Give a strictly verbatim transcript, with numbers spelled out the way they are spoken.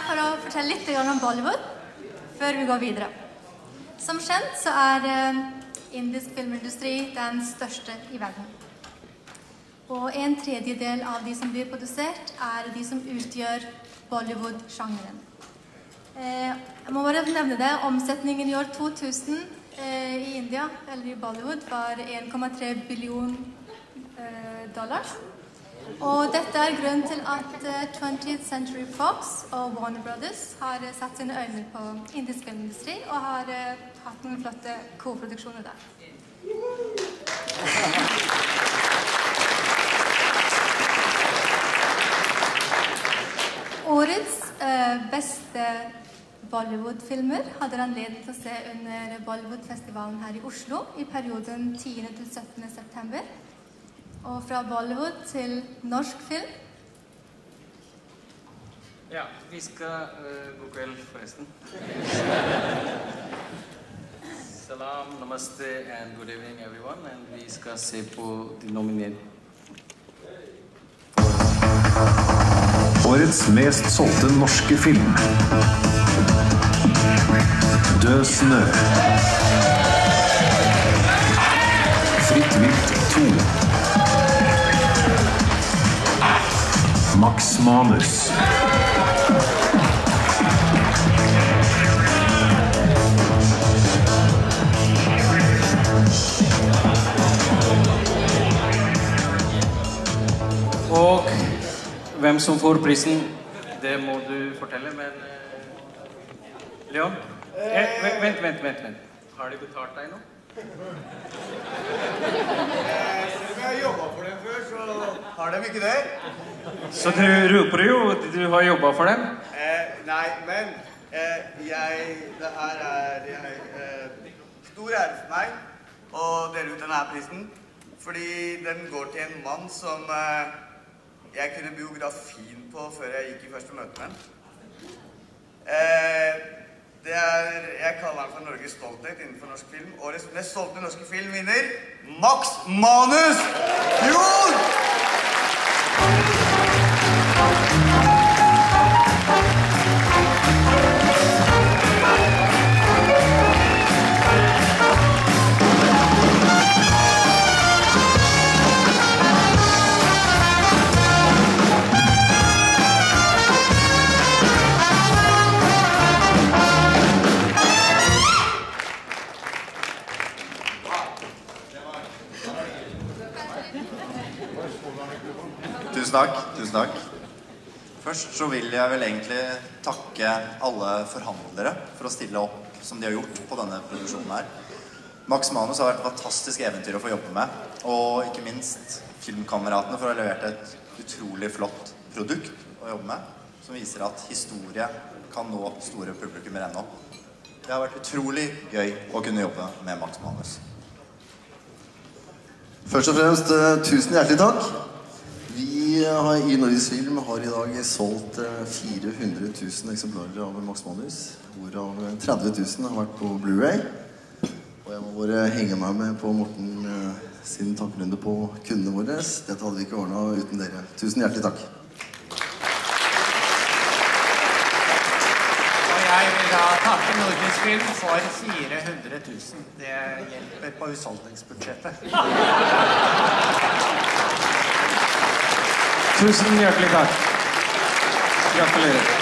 for å fortelle litt om Bollywood, før vi går videre. Som kjent så er indisk filmindustri den største i verden. Og en tredjedel av de som blir produsert er de som utgjør Bollywood-sjangeren. Jeg må bare nevne det, omsetningen i år to tusen i India, eller i Bollywood, var en komma tre billion dollar. Og dette er grunnen til at twentieth Century Fox og Warner Brothers har satt sine øyne på indisk filmindustri og har hatt noen flotte co-produksjoner der. Årets beste Bollywood-filmer hadde dere anledning til å se under Bollywood-festivalen her i Oslo i perioden tiende til syttende september. Og fra Bollywood til norsk film. Ja, vi skal uh, god kveld forresten. Salam, namaste and good evening everyone. And vi skal se på de nominerte. Årets mest solgte norske film. Død snø. Fritt vilt to. Max Manus. Og hvem som får prisen, det må du fortelle, men Leon? Eh, vent, vent, vent, vent. Har de betalt deg nå? Jeg har jobbet for dem før, så har de ikke det. Så du roper jo at du har jobbet for dem? Eh, nei, men eh, jeg, det her er jeg, eh, stor ære for meg å dele ut denne prisen, fordi den går til en mann som eh, jeg kunne biografien på før jeg gikk i første møte med. Eh, det er, jeg kaller han for Norges stolthet innenfor norsk film. Årets mest stolte norske film vinner Max Manus! Jon! Tusen takk, tusen takk. Først så vil jeg vel egentlig takke alle forhandlere for å stille opp som de har gjort på denne produksjonen her. Max Manus har vært et fantastisk eventyr å få jobbe med, og ikke minst filmkameratene for å ha levert et utrolig flott produkt å jobbe med, som viser at historie kan nå store publikummer ennå. Det har vært utrolig gøy å kunne jobbe med Max Manus. Først og fremst, tusen hjertelig takk. Vi har, i Norges Film har i dag solgt fire hundre tusen eksemplarer av Max Manus, hvorav tretti tusen har vært på Blu-ray. Og jeg må bare henge meg med på Morten sin takkrunde på kundene våre. Dette hadde vi ikke ordnet uten dere. Tusen hjertelig takk. Og jeg vil da takke Norges Film for fire hundre tusen. Det hjelper på husholdningsbudsjettet. Tusen hjertelig takk. Gratulerer.